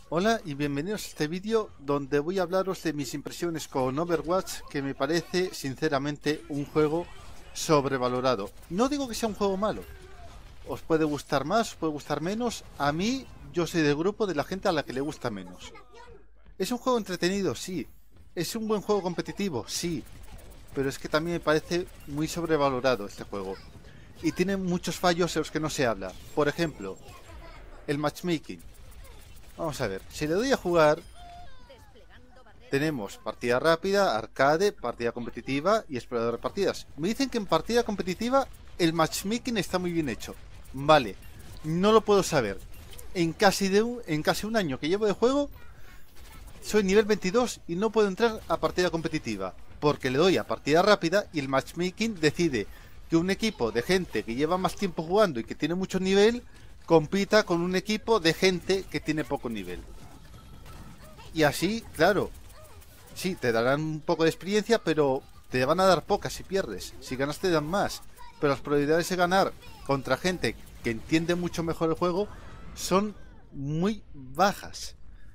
Hola y bienvenidos a este vídeo donde voy a hablaros de mis impresiones con Overwatch, que me parece sinceramente un juego sobrevalorado. No digo que sea un juego malo, os puede gustar más, os puede gustar menos. A mí, yo soy del grupo de la gente a la que le gusta menos. ¿Es un juego entretenido? Sí. ¿Es un buen juego competitivo? Sí. Pero es que también me parece muy sobrevalorado este juego. Y tiene muchos fallos en los que no se habla. Por ejemplo, el matchmaking. Vamos a ver, si le doy a jugar, tenemos partida rápida, arcade, partida competitiva y explorador de partidas. Me dicen que en partida competitiva el matchmaking está muy bien hecho. Vale, no lo puedo saber. En casi un año que llevo de juego, soy nivel 22 y no puedo entrar a partida competitiva. Porque le doy a partida rápida y el matchmaking decide que un equipo de gente que lleva más tiempo jugando y que tiene mucho nivel compita con un equipo de gente que tiene poco nivel. Y así, claro, sí, te darán un poco de experiencia, pero te van a dar pocas si pierdes. Si ganas te dan más. Pero las probabilidades de ganar contra gente que entiende mucho mejor el juego son muy bajas.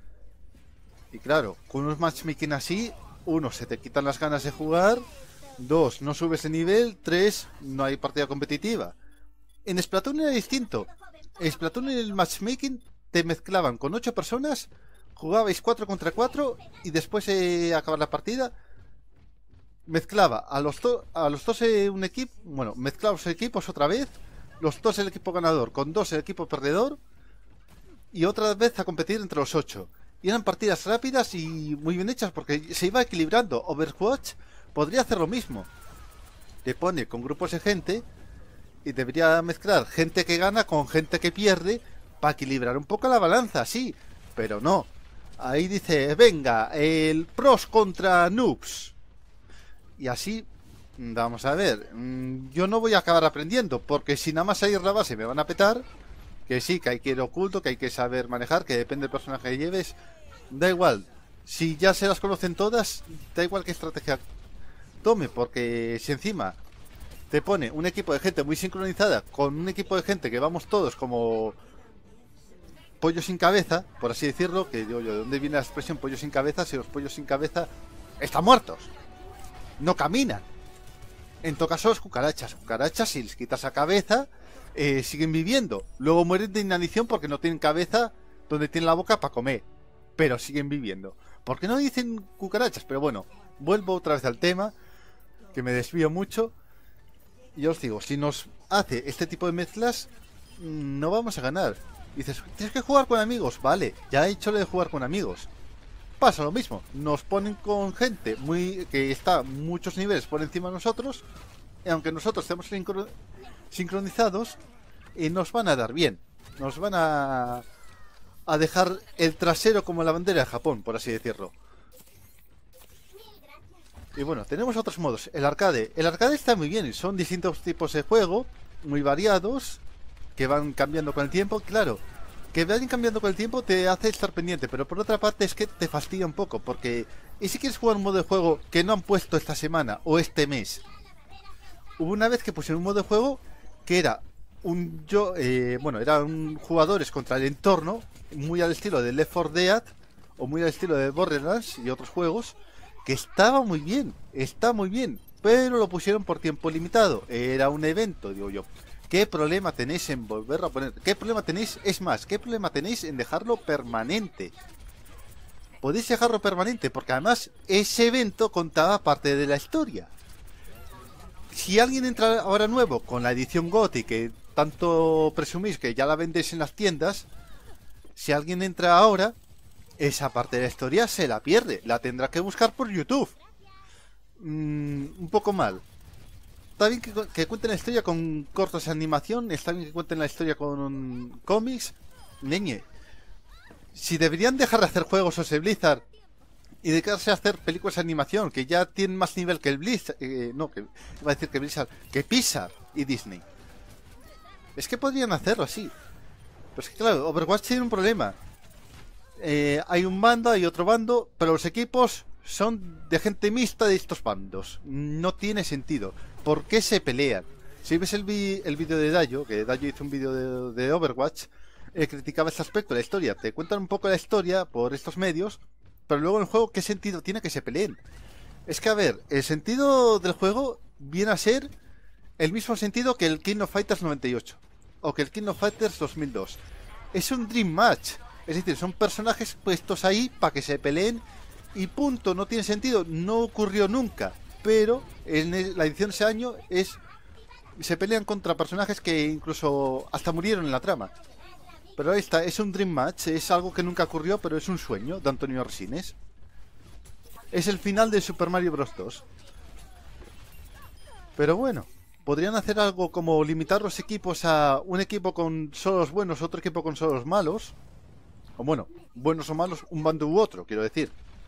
Y claro, con unos matchmaking así, uno, se te quitan las ganas de jugar, dos, no subes de nivel, tres, no hay partida competitiva. En Splatoon era distinto. En Splatoon en el matchmaking te mezclaban con 8 personas, jugabais 4 contra 4 y después de acabar la partida mezclaba a los dos un equipo, bueno, mezclaba los equipos otra vez, los dos el equipo ganador con dos el equipo perdedor y otra vez a competir entre los 8. Y eran partidas rápidas y muy bien hechas porque se iba equilibrando. Overwatch podría hacer lo mismo. Te pone con grupos de gente y debería mezclar gente que gana con gente que pierde para equilibrar un poco la balanza, sí, pero no. Ahí dice, venga, el pros contra noobs. Y así, vamos a ver, yo no voy a acabar aprendiendo, porque si nada más salir la base me van a petar, que sí, que hay que ir oculto, que hay que saber manejar, que depende del personaje que lleves, da igual. Si ya se las conocen todas, da igual qué estrategia tome, porque si encima te pone un equipo de gente muy sincronizada con un equipo de gente que vamos todos como pollo sin cabeza, por así decirlo, que digo yo, ¿de dónde viene la expresión pollo sin cabeza? Si los pollos sin cabeza están muertos, no caminan. En todo caso, las cucarachas, si les quitas la cabeza, siguen viviendo. Luego mueren de inanición porque no tienen cabeza donde tienen la boca para comer, pero siguen viviendo. ¿Por qué no dicen cucarachas? Pero bueno, vuelvo otra vez al tema, que me desvío mucho. Y os digo, si nos hace este tipo de mezclas, no vamos a ganar. Dices, tienes que jugar con amigos. Vale, ya he hecho lo de jugar con amigos. Pasa lo mismo. Nos ponen con gente que está muchos niveles por encima de nosotros. Y aunque nosotros estemos sincronizados, nos van a dar bien. Nos van a dejar el trasero como la bandera de Japón, por así decirlo. Y bueno, tenemos otros modos. El arcade. El arcade está muy bien. Son distintos tipos de juego, muy variados, que van cambiando con el tiempo. Claro, que vayan cambiando con el tiempo te hace estar pendiente, pero por otra parte es que te fastidia un poco, porque ¿y si quieres jugar un modo de juego que no han puesto esta semana o este mes? Hubo una vez que pusieron un modo de juego que era eran jugadores contra el entorno, muy al estilo de Left 4 Dead o muy al estilo de Borderlands y otros juegos, que estaba muy bien, está muy bien, pero lo pusieron por tiempo limitado. Era un evento, digo yo. ¿Qué problema tenéis en volverlo a poner? ¿Qué problema tenéis? Es más, ¿qué problema tenéis en dejarlo permanente? Podéis dejarlo permanente, porque además ese evento contaba parte de la historia. Si alguien entra ahora nuevo con la edición GOTY, que tanto presumís que ya la vendéis en las tiendas, si alguien entra ahora, esa parte de la historia se la pierde, la tendrá que buscar por YouTube. Un poco mal. Está bien que cuenten la historia con cortos de animación, está bien que cuenten la historia con cómics. Neñe, si deberían dejar de hacer juegos o Blizzard y dedicarse a hacer películas de animación, que ya tienen más nivel que el Blizzard, no, que iba a decir que Blizzard, que Pixar y Disney. Es que podrían hacerlo así. Pero es que claro, Overwatch tiene un problema. Hay un bando, hay otro bando, pero los equipos son de gente mixta de estos bandos. No tiene sentido. ¿Por qué se pelean? Si ves el vídeo de Dayo, que Dayo hizo un vídeo de Overwatch, criticaba este aspecto de la historia. Te cuentan un poco la historia por estos medios, pero luego en el juego, ¿qué sentido tiene que se peleen? Es que, a ver, el sentido del juego viene a ser el mismo sentido que el King of Fighters 98 o que el King of Fighters 2002. Es un Dream Match. Es decir, son personajes puestos ahí para que se peleen y punto. No tiene sentido. No ocurrió nunca. Pero en la edición de ese año se pelean contra personajes que incluso hasta murieron en la trama. Pero ahí está, es un Dream Match. Es algo que nunca ocurrió, pero es un sueño de Antonio Resines. Es el final de Super Mario Bros. 2. Pero bueno, podrían hacer algo como limitar los equipos a un equipo con solo los buenos, otro equipo con solo los malos. O bueno, buenos o malos, un bando u otro, quiero decir.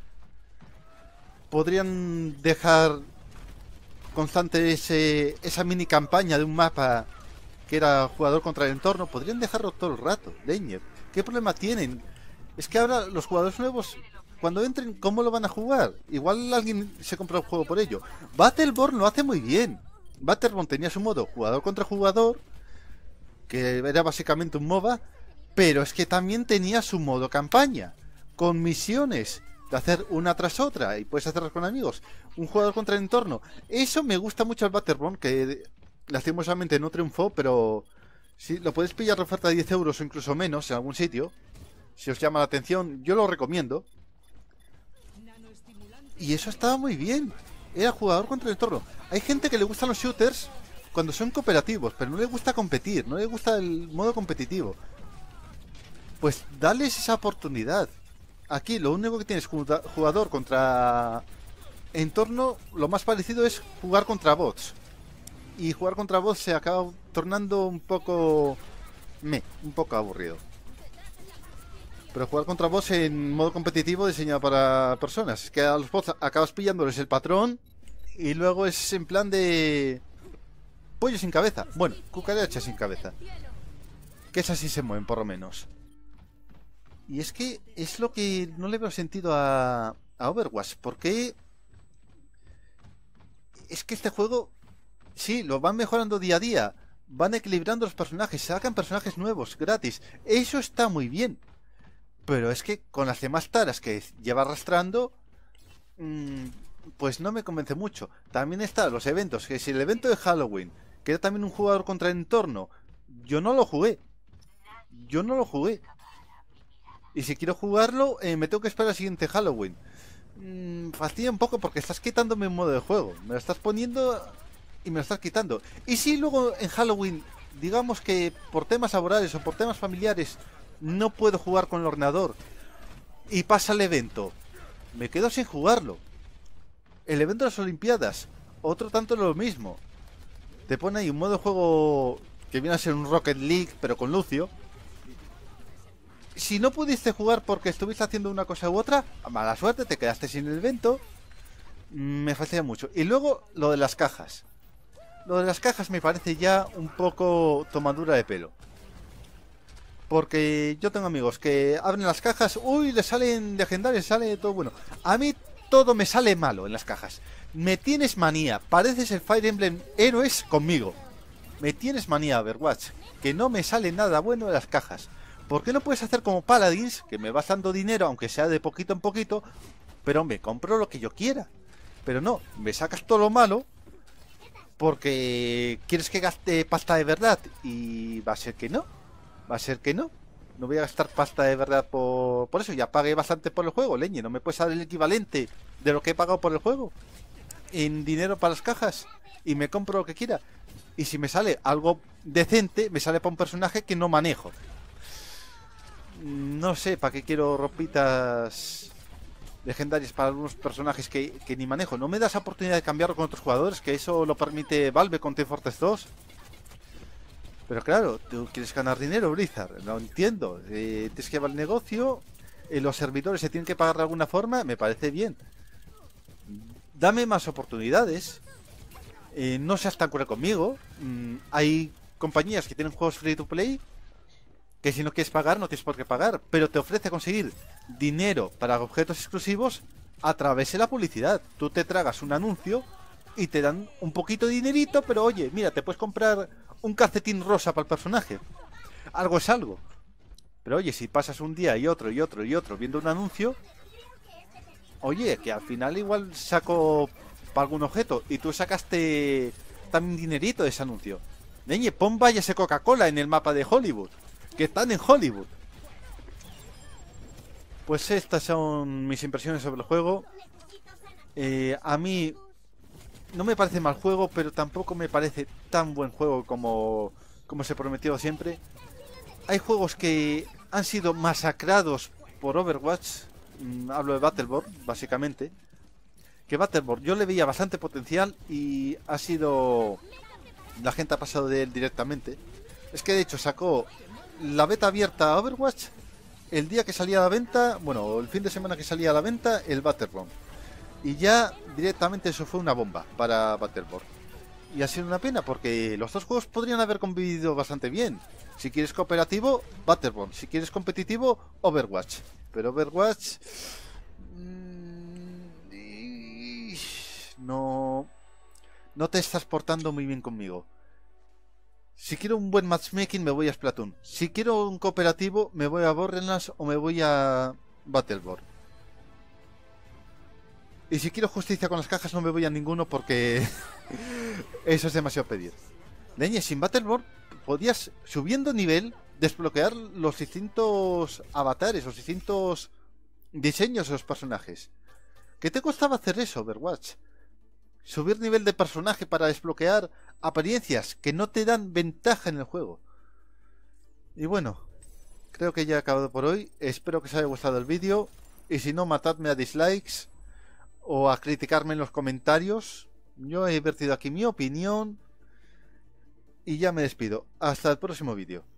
Podrían dejar constante esa mini campaña de un mapa que era jugador contra el entorno. Podrían dejarlo todo el rato, Leñer. ¿Qué problema tienen? Es que ahora los jugadores nuevos, cuando entren, ¿cómo lo van a jugar? Igual alguien se compra el juego por ello. Battleborn lo hace muy bien. Battleborn tenía su modo jugador contra jugador, que era básicamente un MOBA, pero es que también tenía su modo campaña, con misiones de hacer una tras otra, y puedes hacerlas con amigos. Un jugador contra el entorno. Eso me gusta mucho al Battleborn, que lastimosamente no triunfó, pero si lo puedes pillar de oferta de 10 euros o incluso menos en algún sitio, si os llama la atención, yo lo recomiendo. Y eso estaba muy bien. Era jugador contra el entorno. Hay gente que le gustan los shooters cuando son cooperativos, pero no le gusta competir, no le gusta el modo competitivo. Pues dales esa oportunidad. Aquí lo único que tienes jugador contra entorno, lo más parecido es jugar contra bots. Y jugar contra bots se acaba tornando un poco aburrido. Pero jugar contra bots en modo competitivo diseñado para personas. Es que a los bots acabas pillándoles el patrón y luego es en plan de pollo sin cabeza. Bueno, cucaracha sin cabeza. Que esas sí se mueven, por lo menos. Y es que es lo que no le veo sentido a Overwatch. Porque es que este juego, sí, lo van mejorando día a día. Van equilibrando los personajes. Sacan personajes nuevos, gratis. Eso está muy bien. Pero es que con las demás taras que lleva arrastrando, pues no me convence mucho. También están los eventos, que si el evento de Halloween, que era también un jugador contra el entorno, yo no lo jugué. Y si quiero jugarlo, me tengo que esperar al siguiente Halloween. Fastidia un poco porque estás quitándome un modo de juego. Me lo estás poniendo y me lo estás quitando. Y si luego en Halloween, digamos que por temas laborales o por temas familiares, no puedo jugar con el ordenador y pasa el evento, me quedo sin jugarlo. El evento de las Olimpiadas, otro tanto lo mismo. Te pone ahí un modo de juego que viene a ser un Rocket League, pero con Lucio. Si no pudiste jugar porque estuviste haciendo una cosa u otra, mala suerte, te quedaste sin el evento. Me fastidia mucho. Y luego lo de las cajas. Lo de las cajas me parece ya un poco tomadura de pelo. Porque yo tengo amigos que abren las cajas, uy, le salen legendarios, sale todo bueno. A mí todo me sale malo en las cajas. Me tienes manía, pareces el Fire Emblem Héroes conmigo. Me tienes manía, Overwatch, que no me sale nada bueno de las cajas. ¿Por qué no puedes hacer como Paladins, que me vas dando dinero, aunque sea de poquito en poquito, pero me compro lo que yo quiera? Pero no, me sacas todo lo malo porque quieres que gaste pasta de verdad y va a ser que no. Va a ser que no. No voy a gastar pasta de verdad por eso. Ya pagué bastante por el juego, leñe. No me puedes dar el equivalente de lo que he pagado por el juego en dinero para las cajas y me compro lo que quiera. Y si me sale algo decente, me sale para un personaje que no manejo. No sé para qué quiero ropitas legendarias para algunos personajes que ni manejo. No me das oportunidad de cambiarlo con otros jugadores, que eso lo permite Valve con Team Fortress 2. Pero claro, tú quieres ganar dinero, Blizzard, lo entiendo. Tienes que llevar el negocio, los servidores se tienen que pagar de alguna forma, me parece bien. Dame más oportunidades. No seas tan cruel conmigo. Hay compañías que tienen juegos free to play que si no quieres pagar, no tienes por qué pagar, pero te ofrece conseguir dinero para objetos exclusivos a través de la publicidad. Tú te tragas un anuncio y te dan un poquito de dinerito, pero oye, mira, te puedes comprar un calcetín rosa para el personaje. Algo es algo. Pero oye, si pasas un día y otro y otro y otro viendo un anuncio, oye, que al final igual saco para algún objeto y tú sacaste también dinerito de ese anuncio. Leñe, pon vallas de Coca-Cola en el mapa de Hollywood, que están en Hollywood. Pues estas son mis impresiones sobre el juego. A mí no me parece mal juego, pero tampoco me parece tan buen juego como se prometió siempre. Hay juegos que han sido masacrados por Overwatch. Hablo de Battleborn, básicamente. Que Battleborn yo le veía bastante potencial y ha sido... La gente ha pasado de él directamente. Es que de hecho sacó la beta abierta a Overwatch el día que salía a la venta, bueno, el fin de semana que salía a la venta, el Battleborn. Y ya directamente eso fue una bomba para Battleborn. Y ha sido una pena porque los dos juegos podrían haber convivido bastante bien. Si quieres cooperativo, Battleborn. Si quieres competitivo, Overwatch. Pero Overwatch... no... No te estás portando muy bien conmigo. Si quiero un buen matchmaking me voy a Splatoon. Si quiero un cooperativo me voy a Borderlands o me voy a Battleborn. Y si quiero justicia con las cajas no me voy a ninguno porque eso es demasiado pedir. Leñe, sin Battleborn podías, subiendo nivel, desbloquear los distintos avatares, los distintos diseños de los personajes. ¿Qué te costaba hacer eso, Overwatch? Subir nivel de personaje para desbloquear apariencias que no te dan ventaja en el juego. Y bueno, creo que ya he acabado por hoy. Espero que os haya gustado el vídeo. Y si no, matadme a dislikes o a criticarme en los comentarios. Yo he vertido aquí mi opinión. Y ya me despido. Hasta el próximo vídeo.